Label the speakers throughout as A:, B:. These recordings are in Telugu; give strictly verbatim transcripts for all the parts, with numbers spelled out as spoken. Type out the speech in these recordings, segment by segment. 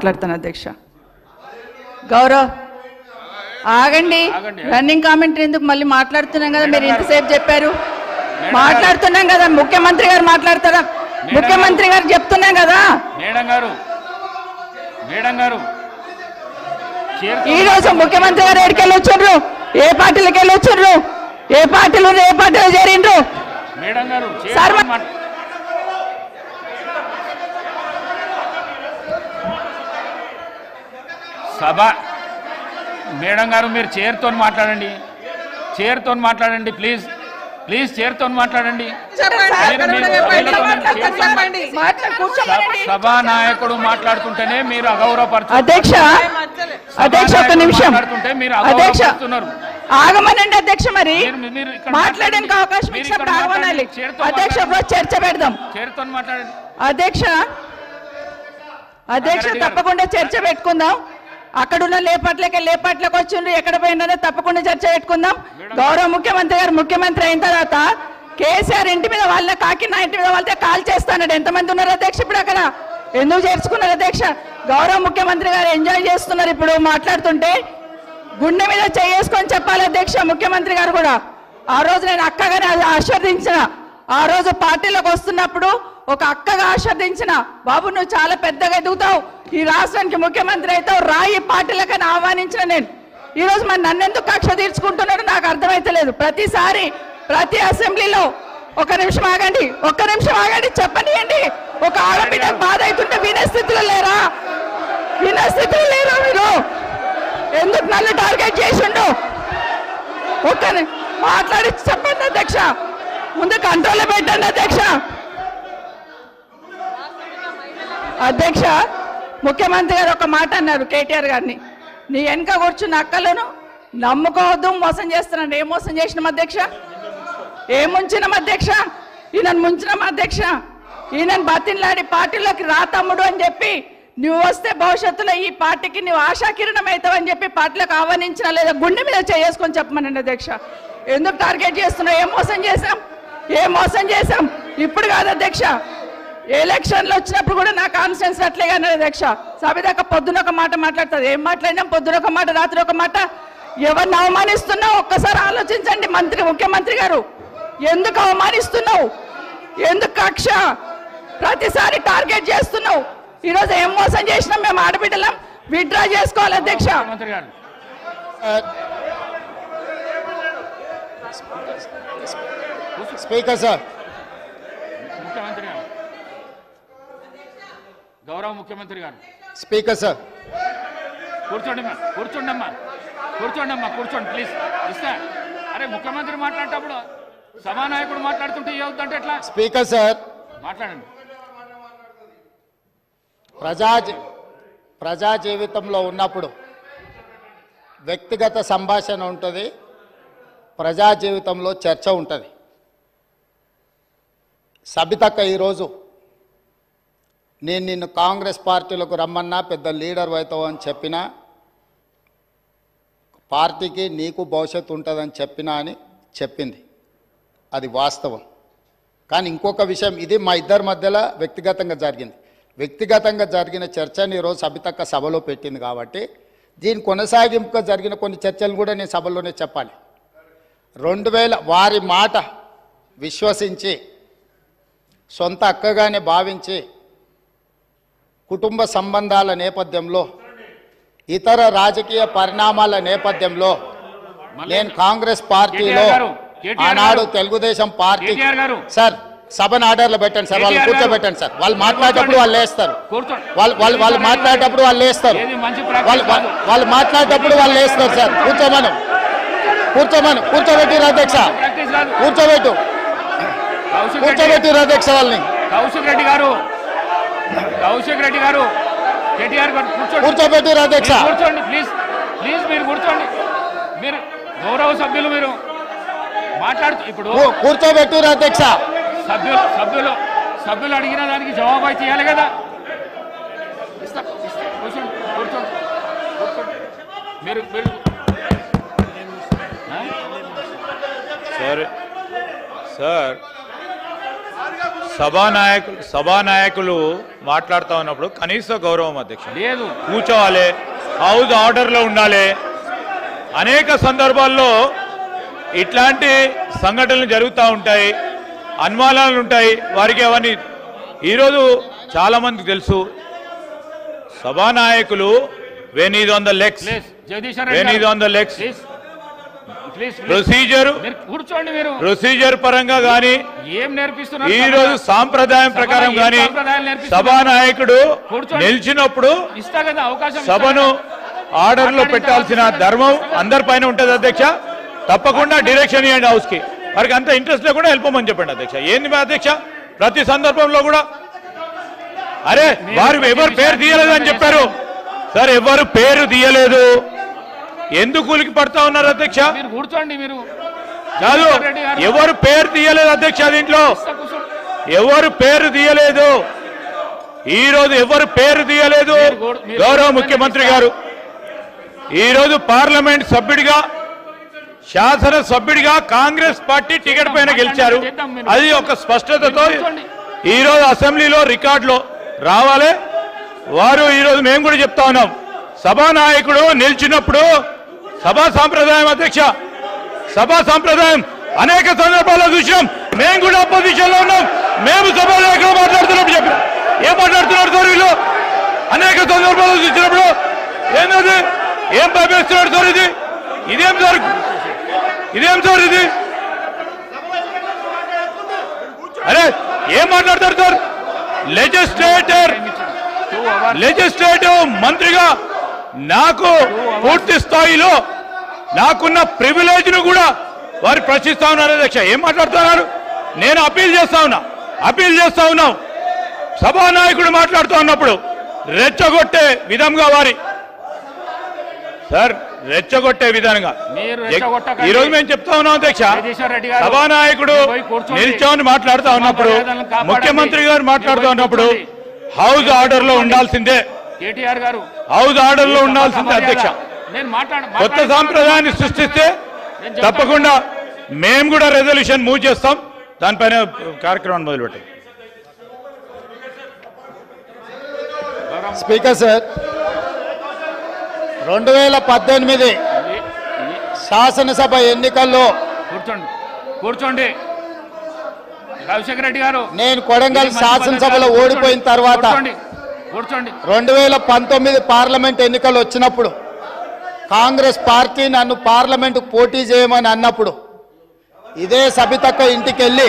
A: మాట్లాడతాను అధ్యక్ష. గౌరవ్ ఆగండి, రన్నింగ్ కామెంటరీ ఎందుకు? మళ్ళీ మాట్లాడుతున్నాం కదా, మీరు ఇంతసేపు చెప్పారు. మాట్లాడుతున్నాం కదా, ముఖ్యమంత్రి గారు మాట్లాడతారా? ముఖ్యమంత్రి గారు చెప్తున్నాం కదా.
B: మేడం గారు మేడం గారు
A: ఈ రోజు ముఖ్యమంత్రి గారు ఎక్కడికి వెళ్ళి వచ్చారు? ఏ పార్టీలకు వెళ్ళి వచ్చారు? ఏ పార్టీలు ఏ పార్టీలో చేరిండ్రు?
B: మేడం గారు
A: సార్
B: సభ మేడం గారు మీరు చైర్తో మాట్లాడండి, చైర్తో మాట్లాడండి ప్లీజ్, ప్లీజ్ చైర్తో మాట్లాడండి. సభా నాయకుడు మాట్లాడుతుంటేనే మీరు అగౌరవపరుచుతున్నారు.
A: అధ్యక్ష అధ్యక్ష ఒక నిమిషం
B: మీరు అగౌరవపరుస్తున్నారు.
A: ఆగమనండి అధ్యక్ష, మరి మాట్లాడడానికి అవకాశం ఇచ్చినప్పుడు ఆగమనాలి. అధ్యక్ష చర్చ పెడదాం.
B: చైర్తో మాట్లాడండి
A: అధ్యక్ష. అధ్యక్ష తప్పకుండా చర్చ పెట్టుకుందాం. అక్కడున్న లేపట్లకి లేపట్లకు వచ్చిండ్రు, ఎక్కడ పోయిందో తప్పకుండా చర్చ పెట్టుకుందాం. గౌరవ ముఖ్యమంత్రి గారు ముఖ్యమంత్రి అయిన తర్వాత కేసీఆర్ ఇంటి మీద వాళ్ళ కాకి నా ఇంటి మీద వాళ్ళతో కాల్ చేస్తాడు. ఎంతమంది ఉన్నారు అధ్యక్ష ఇప్పుడు అక్కడ? ఎందుకు చేర్చుకున్నారు అధ్యక్ష? గౌరవ ముఖ్యమంత్రి గారు ఎంజాయ్ చేస్తున్నారు ఇప్పుడు మాట్లాడుతుంటే. గుండె మీద చేసుకొని చెప్పాలి అధ్యక్ష ముఖ్యమంత్రి గారు కూడా. ఆ రోజు నేను అక్కగానే ఆశీర్వదించిన, ఆ రోజు పార్టీలోకి వస్తున్నప్పుడు ఒక అక్కగా ఆశీర్వదించిన, బాబు నువ్వు చాలా పెద్దగా ఎదుగుతావు, ఈ రాష్ట్రానికి ముఖ్యమంత్రి అవుతావు, రాయి పార్టీలకని ఆహ్వానించిన నేను. ఈ రోజు మరి నన్నెందుకు కక్ష తీర్చుకుంటున్నాడు నాకు అర్థమైతలేదు. ప్రతిసారి ప్రతి అసెంబ్లీలో ఒక నిమిషం ఆగండి, ఒక్క నిమిషం ఆగండి, చెప్పనియండి. ఒక ఆడబిడ్డ బాధ అవుతుంటే వినే స్థితిలో లేరా? వినే స్థితిలో లేరా మీరు? ఎందుకు నన్ను టార్గెట్ చేసిండు? ఒక్క మాట్లాడి చెప్పండి అధ్యక్ష, ముందు కంట్రోల్లో పెట్టండి అధ్యక్ష. అధ్యక్ష ముఖ్యమంత్రి గారు ఒక మాట అన్నారు కేటీఆర్ గారిని, నీ వెనక కూర్చున్న అక్కలను నమ్ముకోవద్దు, మోసం చేస్తున్నాను. ఏం మోసం చేసినాం అధ్యక్ష? ఏం ముంచినాం అధ్యక్ష? ఈయనను ముంచినాం అధ్యక్ష. ఈయనను బతిన్లాడి పార్టీలోకి రా తమ్ముడు అని చెప్పి, నువ్వు వస్తే భవిష్యత్తులో ఈ పార్టీకి నువ్వు ఆశాకిరణం అవుతావు అని చెప్పి పార్టీలకు ఆహ్వానించిన లేదా గుండె మీద చేసుకొని చెప్పమనండి అధ్యక్ష. ఎందుకు టార్గెట్ చేస్తున్నావు? ఏం మోసం చేశాం? ఏం మోసం చేశాం? ఇప్పుడు కాదు అధ్యక్ష, ఎలక్షన్లు వచ్చినప్పుడు కూడా నా కాన్ఫిడెన్స్ అట్లేగా అధ్యక్ష. సభ దాకా పొద్దున ఒక మాట మాట్లాడుతుంది, ఏం మాట్లాడినాం? పొద్దున ఒక మాట, రాత్రి ఒక మాట. ఎవరిని అవమానిస్తున్నావు ఒక్కసారి ఆలోచించండి మంత్రి ముఖ్యమంత్రి గారు. ఎందుకు అవమానిస్తున్నావు? ఎందుకు కక్ష? ప్రతిసారి టార్గెట్ చేస్తున్నావు. ఈరోజు ఏం మోసం చేసినాం? మేము ఆడబిడ్డలం విత్డ్రా చేసుకోవాలి అధ్యక్ష.
C: స్పీకర్ సార్,
B: ముఖ్యమంత్రి గారు, గౌరవ ముఖ్యమంత్రి గారు.
C: స్పీకర్ సార్
B: కూర్చోండి అమ్మా, కూర్చోండి అమ్మా, కూర్చోండి అమ్మా, కూర్చోండి ప్లీజ్. ఇస్తా. అరే ముఖ్యమంత్రి మాట్లాడేటప్పుడు సభానాయకుడు మాట్లాడుతుంటే ఏమవుతుందంటే ఎట్లా?
C: స్పీకర్ సార్
B: మాట్లాడండి.
C: ప్రజా ప్రజా జీవితంలో ఉన్నప్పుడు వ్యక్తిగత సంభాషణ ఉంటుంది, ప్రజా జీవితంలో చర్చ ఉంటుంది. సబితక్క ఈరోజు నేను నిన్ను కాంగ్రెస్ పార్టీలకు రమ్మన్నా పెద్ద లీడర్ అవుతావు అని చెప్పినా, పార్టీకి నీకు భవిష్యత్తు ఉంటుందని చెప్పినా అని చెప్పింది. అది వాస్తవం. కానీ ఇంకొక విషయం, ఇది మా ఇద్దరి మధ్యలో వ్యక్తిగతంగా జరిగింది. వ్యక్తిగతంగా జరిగిన చర్చని ఈరోజు సబితక్క సభలో పెట్టింది కాబట్టి దీని కొనసాగింపుగా జరిగిన కొన్ని చర్చలు కూడా నేను సభలోనే చెప్పాలి. రెండు వేల వారి మాట విశ్వసించి సొంత అక్కగానే భావించి కుటుంబ సంబంధాల నేపథ్యంలో ఇతర రాజకీయ పరిణామాల నేపథ్యంలో నేను కాంగ్రెస్ పార్టీలో ఆనాడు తెలుగుదేశం పార్టీ సార్ సభను ఆర్డర్లో పెట్టండి సార్, వాళ్ళు కూర్చోబెట్టండి సార్. వాళ్ళు మాట్లాడేటప్పుడు వాళ్ళు లేస్తారు, వాళ్ళు వాళ్ళు వాళ్ళు మాట్లాడేటప్పుడు వాళ్ళు లేస్తారు, వాళ్ళు వాళ్ళు మాట్లాడేటప్పుడు వాళ్ళు లేస్తారు సార్. కూర్చోమను కూర్చోమను కూర్చోబెట్టిరు అధ్యక్ష, కూర్చోబెట్టు కూర్చోబెట్టిరు అధ్యక్ష వాళ్ళని.
B: కౌశిక్ రెడ్డి గారు కౌశిక్ రెడ్డి గారు కేటీఆర్ గారు
C: కూర్చోబెట్టిరు అధ్యక్ష.
B: కూర్చోండి ప్లీజ్, ప్లీజ్ మీరు కూర్చోండి. మీరు గౌరవ సభ్యులు మీరు మాట్లాడుతూ ఇప్పుడు
C: కూర్చోబెట్టిరు అధ్యక్ష.
B: సభ్యులు సభ్యులు సభ్యులు అడిగిన దానికి జవాబు అయితే ఇవ్వాలి కదా. ఇస్తా కూర్చోండి కూర్చోండి కూర్చోండి మీరు మీరు
D: సార్ సార్ సభానాయకులు సభానాయకులు మాట్లాడుతూ ఉన్నప్పుడు కనీస గౌరవం అధ్యక్ష
B: లేదు,
D: కూర్చోవాలి, హౌస్ ఆర్డర్లో ఉండాలి. అనేక సందర్భాల్లో ఇట్లాంటి సంఘటనలు జరుగుతూ ఉంటాయి, అనుమానాలు ఉంటాయి వారికి. అవన్నీ ఈరోజు చాలామందికి తెలుసు. సభానాయకులు when is on the legs when is on the legs procedure
B: కూర్చోండి. మీరు
D: ప్రొసీజర్ పరంగా గానీ
B: ఏం నేర్పిస్తున్నారు?
D: ఈ రోజు సాంప్రదాయం ప్రకారం గానీ సభానాయకుడు నిలిచినప్పుడు
B: ఇస్తా కదా అవకాశం,
D: సభను ఆర్డర్ లో పెట్టాల్సిన ధర్మం అందరిపైన ఉంటుంది అధ్యక్ష. తప్పకుండా డైరెక్షన్ ఇవ్వండి హౌస్ కి. వారికి అంత ఇంట్రెస్ట్ లేకుండా వెళ్ళిపోమని చెప్పండి అధ్యక్ష. ఏంది మా అధ్యక్ష ప్రతి సందర్భంలో కూడా అరే వారు ఎవరు పేరు తీయలేదు అని చెప్పారు సార్. ఎవరు పేరు తీయలేదు, ఎందుకు కూలికి పడతా ఉన్నారు అధ్యక్ష?
B: కూర్చోండి. మీరు
D: కాదు, ఎవరు పేరు తీయలేదు అధ్యక్ష. దీంట్లో ఎవరు పేరు తీయలేదు, ఈ రోజు ఎవరు పేరు తీయలేదు. గౌరవ ముఖ్యమంత్రి గారు ఈ రోజు పార్లమెంట్ సభ్యుడిగా, శాసన సభ్యుడిగా కాంగ్రెస్ పార్టీ టికెట్ పైన గెలిచారు. అది ఒక స్పష్టతతో ఈ రోజు అసెంబ్లీలో రికార్డులో రావాలి. వారు ఈ రోజు మేము కూడా చెప్తా ఉన్నాం, సభానాయకుడు నిలిచినప్పుడు సభా సాంప్రదాయం అధ్యక్ష, సభా సాంప్రదాయం అనేక సందర్భాల్లో చూసాం. మేము కూడా అపోజిషన్ లో ఉన్నాం, మేము సభానాయకులు మాట్లాడుతున్నప్పుడు చెప్పాం. ఏం మాట్లాడుతున్నారు సార్ వీళ్ళు? అనేక సందర్భాల్లో చూసినప్పుడు ఏంటది, ఏం భయపేస్తున్నాడు సార్? ఇది ఇదేం సార్, ఇదేం సార్ ఇది? అరే ఏం మాట్లాడతారు సార్? లెజిస్లేటర్ లెజిస్లేటివ్ మంత్రిగా నాకు పూర్తి స్థాయిలో నాకున్న ప్రివిలేజ్ ను కూడా వారు ప్రశ్నిస్తా ఉన్నారు అధ్యక్ష. ఏం మాట్లాడుతున్నారు? నేను అపీల్ చేస్తా ఉన్నా అపీల్ చేస్తా ఉన్నాం. సభానాయకుడు మాట్లాడుతూ ఉన్నప్పుడు రెచ్చగొట్టే విధంగా వారి సార్ రెచ్చగొట్టే విధంగా ఈ రోజు మేము చెప్తా ఉన్నాం అధ్యక్ష. సభానాయకుడు నిల్చొని మాట్లాడుతూ ఉన్నప్పుడు, ముఖ్యమంత్రి గారు మాట్లాడుతూ ఉన్నప్పుడు హౌస్ ఆర్డర్ లో ఉండాల్సిందే,
B: కేటీఆర్ గారు
D: హౌస్ ఆర్డర్ లో ఉండాల్సిందే అధ్యక్ష. కొత్త సాంప్రదాయాన్ని సృష్టిస్తే తప్పకుండా మేము కూడా రెజల్యూషన్ మూవ్ చేస్తాం. దానిపైన కార్యక్రమాన్ని మొదలుపెట్టాం.
C: స్పీకర్ సార్, రెండు వేల పద్దెనిమిది శాసనసభ ఎన్నికల్లో
B: కూర్చోండి కూర్చోండి రాజశేఖర రెడ్డి గారు,
C: నేను కొడంగల్ శాసనసభలో ఓడిపోయిన తర్వాత
B: కూర్చోండి.
C: రెండు వేల పంతొమ్మిది పార్లమెంట్ ఎన్నికలు వచ్చినప్పుడు కాంగ్రెస్ పార్టీ నన్ను పార్లమెంట్ పోటీ చేయమని అన్నప్పుడు ఇదే సబితక్క ఇంటికి వెళ్ళి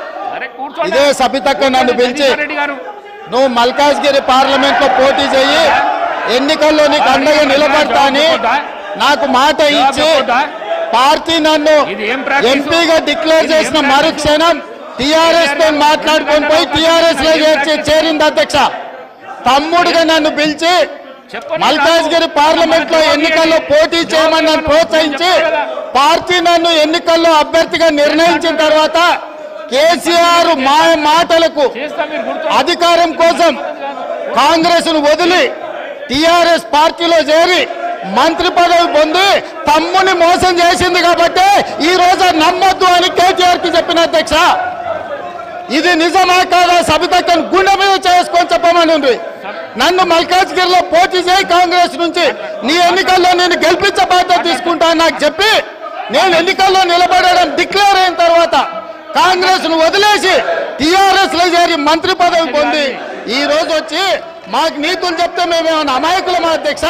C: ఇదే సబితక్క నన్ను పిలిచి నువ్వు మల్కాజ్గిరి పార్లమెంట్ లో పోటీ చేయి, ఎన్నికల్లో నీకు అండగా నిలబడతా అని నాకు మాట ఇచ్చి పార్టీ నన్ను ఎంపీగా డిక్లేర్ చేసిన మరుక్షణం టిఆర్ఎస్ తో మాట్లాడుకొని పోయి టిఆర్ఎస్ లో చేరింది అధ్యక్ష. తమ్ముడుగా నన్ను పిలిచి మల్కాజ్గిరి పార్లమెంట్ లో ఎన్నికల్లో పోటీ చేయమని నన్ను ప్రోత్సహించి పార్టీ నన్ను ఎన్నికల్లో అభ్యర్థిగా నిర్ణయించిన తర్వాత కేసీఆర్ మా మాటలకు అధికారం కోసం కాంగ్రెస్ ను వదిలి టిఆర్ఎస్ పార్టీలో చేరి మంత్రి పదవి పొంది తమ్ముని మోసం చేసింది కాబట్టి ఈ రోజు నమ్మొద్దు అని కేటీఆర్ కి చెప్పిన అధ్యక్ష. ఇది నిజమా కాదా సబితక్కను గుండె మీద చేసుకొని చెప్పమని నన్ను మల్కాజ్గిరిలో పోటీ చేయి కాంగ్రెస్ నుంచి, నీ ఎన్నికల్లో నేను గెలిపించే బాధ్యత తీసుకుంటా నాకు చెప్పి నేను ఎన్నికల్లో నిలబడడం డిక్లేర్ అయిన తర్వాత కాంగ్రెస్ ను వదిలేసి టిఆర్ఎస్ లో చేరి మంత్రి పదవి పొంది ఈ రోజు వచ్చి మాకు నీతులు చెప్తే మేమేమన్నా అమాయకులమా అధ్యక్ష?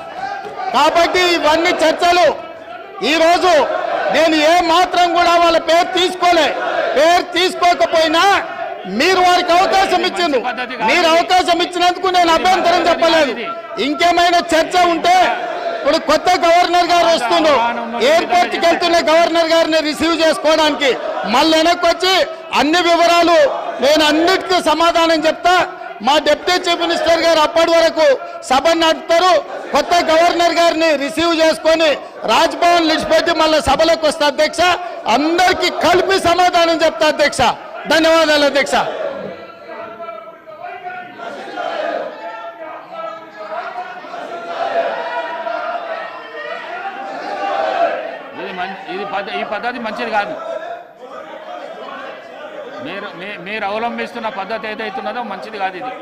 C: కాబట్టి ఇవన్నీ చర్చలు. ఈ రోజు నేను ఏ మాత్రం కూడా వాళ్ళ పేరు తీసుకోలే. పేరు తీసుకోకపోయినా మీరు వారికి అవకాశం ఇచ్చిండ్రు, మీరు అవకాశం ఇచ్చినందుకు నేను అభ్యంతరం చెప్పలేదు. ఇంకేమైనా చర్చ ఉంటే ఇప్పుడు కొత్త గవర్నర్ గారు వస్తుండ్రు, ఎయిర్పోర్ట్ కి వెళ్తున్న గవర్నర్ గారిని రిసీవ్ చేసుకోవడానికి మళ్ళీ వెనక్కి వచ్చి అన్ని వివరాలు నేను అన్నిటికీ సమాధానం చెప్తా. మా డిప్యూటీ చీఫ్ మినిస్టర్ గారు అప్పటి వరకు సభ నడుపుతారు. కొత్త గవర్నర్ గారిని రిసీవ్ చేసుకొని రాజ్భవన్ విడిచిపెట్టి మళ్ళీ సభలోకి వస్తా అధ్యక్ష. అందరికీ కలిపి సమాధానం చెప్తా అధ్యక్ష. ధన్యవాదాలు అధ్యక్ష.
B: ఇది ఈ పద్ధతి మంచిది కాదు. మీరు మీ- మీరు అవలంబిస్తున్న పద్ధతి ఏదైతున్నదో మంచిది కాదు ఇది.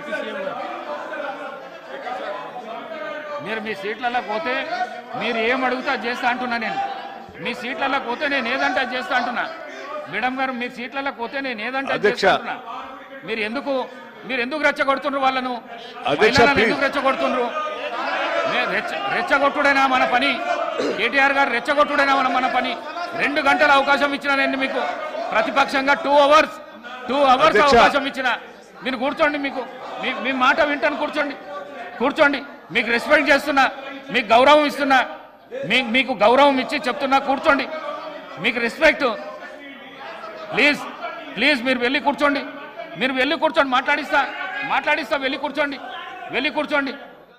B: మీరు మీ సీట్లలో పోతే మీరు ఏం అడుగుతా అది చేస్తా అంటున్నా నేను. మీ సీట్లలో పోతే నేను ఏదంటే అది చేస్తా అంటున్నా. మేడం గారు మీ సీట్లలో పోతే నేను ఏదంటే అది
D: అధ్యక్ష.
B: చేస్తా అంటున్నా. మీరు ఎందుకు మీరు ఎందుకు రెచ్చగొడుతుండ్రు వాళ్ళను?
D: అధ్యక్ష,
B: మహిళలను
D: please.
B: ఎందుకు రెచ్చగొడుతుండ్రు? నే- రెచ్చ రెచ్చగొట్టుడైనా మన పని. కేటీఆర్ గారు రెచ్చగొట్టుడైనా మన మన పని. రెండు గంటల అవకాశం ఇచ్చిన నేను మీకు ప్రతిపక్షంగా టూ అవర్స్ టూ అవర్స్
D: అధ్యక్ష.
B: అవకాశం ఇచ్చిన. మీరు కూర్చోండి, మీకు మీ మీ మాట వింటాను. కూర్చోండి కూర్చోండి మీకు రెస్పెక్ట్ చేస్తున్నా, మీకు గౌరవం ఇస్తున్నా, మీ మీకు గౌరవం ఇచ్చి చెప్తున్నా. కూర్చోండి, మీకు రెస్పెక్ట్. ప్లీజ్ ప్లీజ్ మీరు వెళ్ళి కూర్చోండి, మీరు వెళ్ళి కూర్చోండి. మాట్లాడిస్తా మాట్లాడిస్తా వెళ్ళి కూర్చోండి, వెళ్ళి కూర్చోండి.